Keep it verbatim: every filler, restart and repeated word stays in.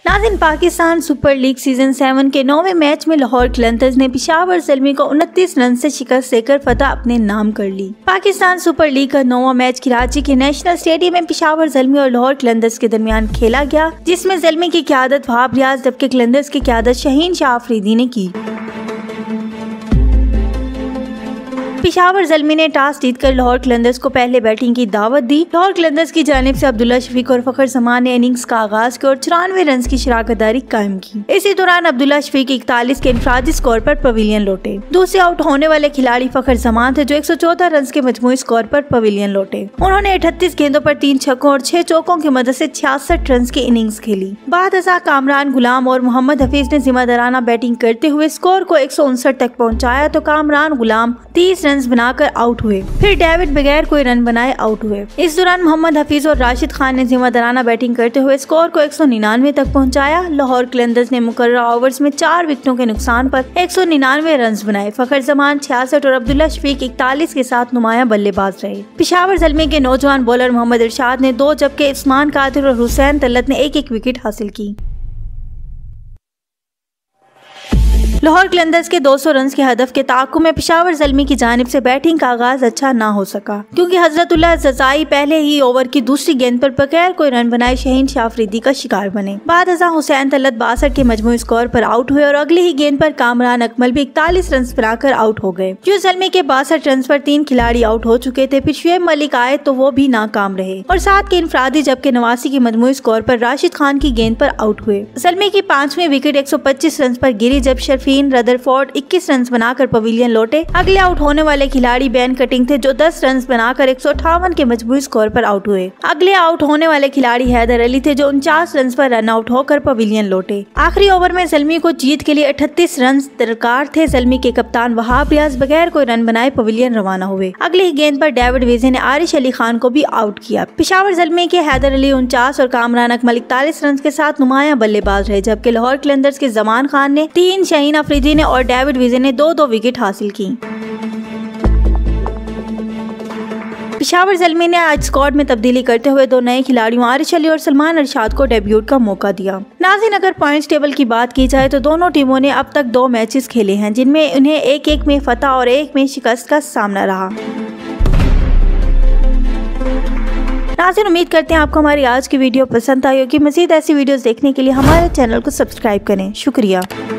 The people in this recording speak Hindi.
नाज़रीन, Pakistan super league season seven के नौवें मैच में लाहौर कलंदर्स ने पेशावर ज़ल्मी को उनतीस रन से शिकस्त देकर फतह अपने नाम कर ली। पाकिस्तान सुपर लीग का नौवां मैच कराची के नेशनल स्टेडियम में पेशावर ज़ल्मी और लाहौर कलंदर्स के दरमियान खेला गया, जिसमें ज़ल्मी की क़यादत वहाब रियाज जबकि कलंदर्स की क़यादत शहीन शाह अफरीदी ने की। पेशावर ज़ल्मी ने टॉस जीतकर लाहौर कलंदर्स को पहले बैटिंग की दावत दी। लाहौर कलंदर्स की जानिब से अब्दुल्ला शफीक और फखर जमान ने इनिंग्स का आगाज किया और चौरानवे रन की शराकतदारी कायम की। इसी दौरान अब्दुल्ला शफीक इकतालीस के इनफरादी स्कोर पर पवेलियन लौटे। दूसरे आउट होने वाले खिलाड़ी फखर जमान थे जो एक सौ चौदह रन के मजमूई स्कोर पर पवेलियन लौटे। उन्होंने अठतीस गेंदों पर तीन छक्कों और छह चौकों की मदद से छियासठ रन की इनिंग्स खेली। बाद अज़ा कामरान गुलाम और मोहम्मद हफीज ने जिम्मेदाराना बैटिंग करते हुए स्कोर को एक सौ उनसठ तक पहुँचाया तो कामरान गुलाम तीस रन बनाकर आउट हुए। फिर डेविड बगैर कोई रन बनाए आउट हुए। इस दौरान मोहम्मद हफीज और राशिद खान ने जिम्मेदाराना बैटिंग करते हुए स्कोर को एक सौ निन्यानवे तक पहुंचाया। लाहौर कलंदर्स ने मुकर्रर ओवर्स में चार विकेटों के नुकसान पर एक सौ निन्यानवे रन बनाए। फखर जमान छियासठ और अब्दुल्ला शफीक इकतालीस के साथ नुमायां बल्लेबाज रहे। पेशावर ज़ल्मी के नौजवान बॉलर मोहम्मद इरशाद ने दो जबकि उस्मान कादिर और हुसैन तलत ने एक एक विकेट हासिल की। लाहौर कलंदर्स के दो सौ रन के हदफ के ताक़ुब में पेशावर ज़ल्मी की जानिब से बैटिंग का आगाज अच्छा ना हो सका, क्योंकि हजरतुल्लाह जज़ाई पहले ही ओवर की दूसरी गेंद पर बगैर कोई रन बनाए शहीन शाह अफरीदी का शिकार बने। बाद अज़ा हुसैन तलत बासठ के मजमूई स्कोर पर आउट हुए और अगली ही गेंद पर कामरान अकमल भी इकतालीस रन बनाकर आउट हो गए। जो ज़ल्मी के बासठ रन पर तीन खिलाड़ी आउट हो चुके थे, फिर शुएब मलिक आए तो वो भी नाकाम रहे और सात के इनफरादी जबकि नवासी की मजमूई स्कोर पर राशिद खान की गेंद पर आउट हुए। ज़ल्मी की पांचवी विकेट एक सौ पच्चीस रन पर गिरी जब शर्फीन रदरफोर्ड इक्कीस रन बनाकर पवेलियन लौटे। अगले आउट होने वाले खिलाड़ी बेन कटिंग थे जो दस रन बनाकर एक सौ अट्ठावन के मजबूरी स्कोर पर आउट हुए। अगले आउट होने वाले खिलाड़ी हैदर अली थे जो उनचास रन पर रन आउट होकर पवेलियन लौटे। आखिरी ओवर में ज़ल्मी को जीत के लिए अठतीस रन दरकार थे। ज़ल्मी के कप्तान वहाब रियाज बगैर कोई रन बनाए पवेलियन रवाना हुए। अगली गेंद पर डेविड विजे ने आरिश अली खान को भी आउट किया। पेशावर ज़ल्मी के हैदर अली उनचास और कामरान अकमल इकतालीस रन के साथ नुमायां बल्लेबाज रहे, जबकि लाहौर कलंदर्स के जमान खान ने तीन, शहीन अफरीदी ने और डेविड विजे ने दो दो विकेट हासिल की। पेशावर ज़ल्मी ने आज स्क्वाड में तब्दीली करते हुए दो नए खिलाड़ियों आरिश अली और सलमान अरशाद को डेब्यूट का मौका दिया। नाज़रीन, अगर पॉइंट्स टेबल की बात की जाए तो दोनों टीमों ने अब तक दो मैचेस खेले हैं, जिनमें उन्हें एक एक में फतह और एक में शिकस्त का सामना रहा। नाज़रीन, उम्मीद करते हैं आपको हमारी आज की वीडियो पसंद आई होगी। मज़ीद ऐसी वीडियोस देखने के लिए हमारे चैनल को सब्सक्राइब करें। शुक्रिया।